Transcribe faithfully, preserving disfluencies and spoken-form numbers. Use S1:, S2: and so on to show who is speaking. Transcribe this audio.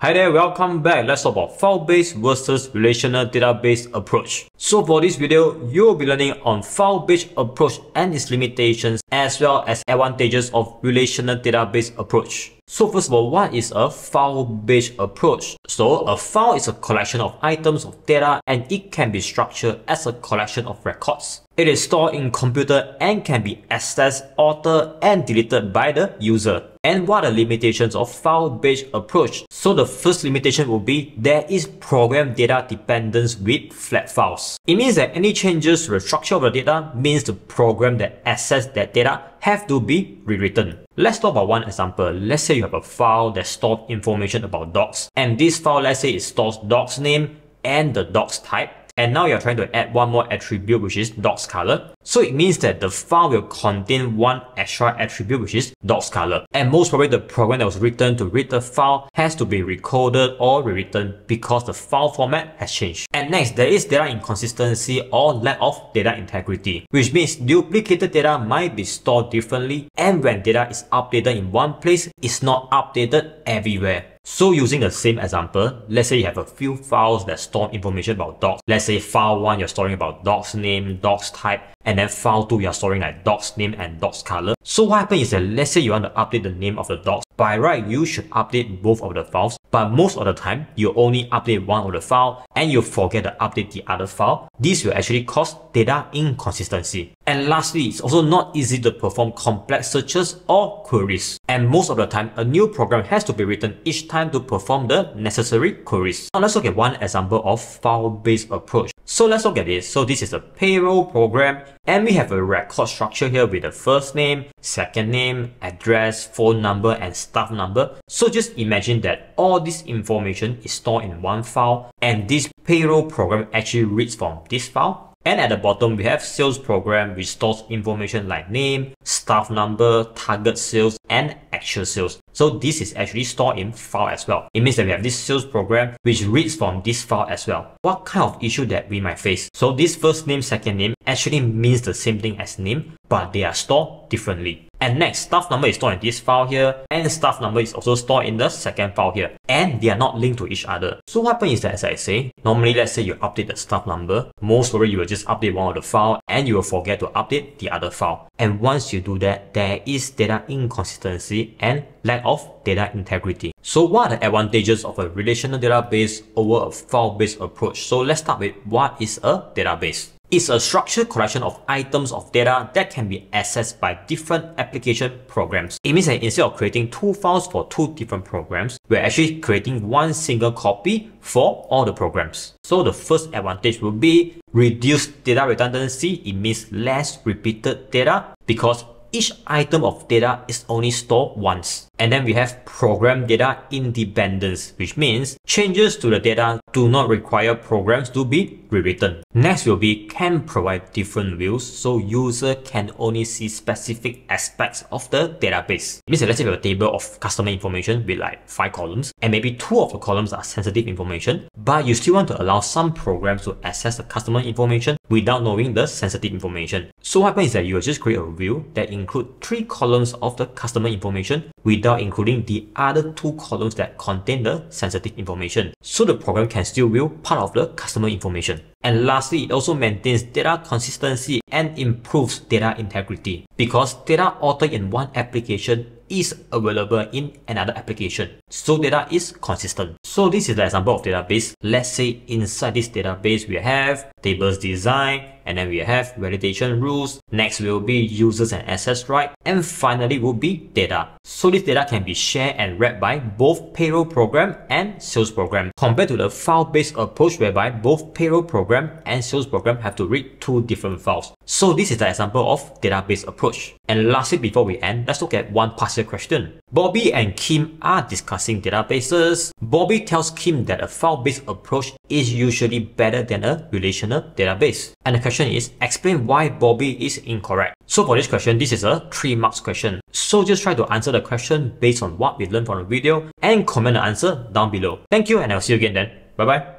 S1: Hi there, welcome back. Let's talk about file-based versus relational database approach. So for this video, you'll be learning on file-based approach and its limitations as well as advantages of relational database approach. So first of all, what is a file-based approach? So a file is a collection of items of data and it can be structured as a collection of records. It is stored in computer and can be accessed, altered, and deleted by the user. And what are the limitations of file-based approach? So the first limitation will be there is program data dependence with flat files. It means that any changes to the structure of the data means the program that access that data have to be rewritten. Let's talk about one example. Let's say you have a file that stores information about dogs, and this file, let's say it stores dog's name and the dog's type. And now you're trying to add one more attribute, which is dog's color. So it means that the file will contain one extra attribute, which is dog's color. And most probably the program that was written to read the file has to be recoded or rewritten because the file format has changed. And next, there is data inconsistency or lack of data integrity, which means duplicated data might be stored differently, and when data is updated in one place, it's not updated everywhere. So using the same example, let's say you have a few files that store information about dogs. Let's say file one, you're storing about dog's name, dog's type, and then file two, you're storing like dog's name and dog's color. So what happens is that let's say you want to update the name of the dogs. By right, you should update both of the files, but most of the time, you only update one of the file and you forget to update the other file. This will actually cause data inconsistency. And lastly, it's also not easy to perform complex searches or queries. And most of the time, a new program has to be written each time to perform the necessary queries. Now let's look at one example of file-based approach. So let's look at this. So this is a payroll program, and we have a record structure here with the first name, second name, address, phone number, and staff number. So just imagine that all this information is stored in one file, and this payroll program actually reads from this file. And at the bottom, we have sales program, which stores information like name, staff number, target sales, and actual sales. So this is actually stored in file as well. It means that we have this sales program, which reads from this file as well. What kind of issue that we might face? So this first name, second name actually means the same thing as name, but they are stored differently. And next, staff number is stored in this file here, and staff number is also stored in the second file here, and they are not linked to each other. So what happens is that, as I say, normally let's say you update the staff number, most probably you will just update one of the file and you will forget to update the other file. And once you do that, there is data inconsistency and lack of data integrity. So what are the advantages of a relational database over a file-based approach? So let's start with what is a database. It's a structured collection of items of data that can be accessed by different application programs. It means that instead of creating two files for two different programs, we're actually creating one single copy for all the programs. So the first advantage will be reduced data redundancy. It means less repeated data because each item of data is only stored once. And then we have program data independence, which means changes to the data do not require programs to be rewritten. Next will be can provide different views, so user can only see specific aspects of the database. It means that let's say we have a table of customer information with like five columns, and maybe two of the columns are sensitive information, but you still want to allow some programs to access the customer information without knowing the sensitive information. So what happens is that you will just create a view that includes three columns of the customer information without including the other two columns that contain the sensitive information. So the program can still view part of the customer information. And lastly, it also maintains data consistency and improves data integrity because data altered in one application is available in another application. So data is consistent. So this is the example of database. Let's say inside this database, we have tables design, and then we have validation rules. Next will be users and access right. And finally will be data. So this data can be shared and read by both payroll program and sales program, compared to the file-based approach whereby both payroll program and sales program have to read two different files. So this is the example of database approach. And lastly, before we end, let's look at one past year question. Bobby and Kim are discussing databases. Bobby tells Kim that a file-based approach is usually better than a relational database. And the question is, explain why Bobby is incorrect. So for this question, this is a three marks question. So just try to answer the question based on what we learned from the video and comment the answer down below. Thank you, and I'll see you again then. Bye bye.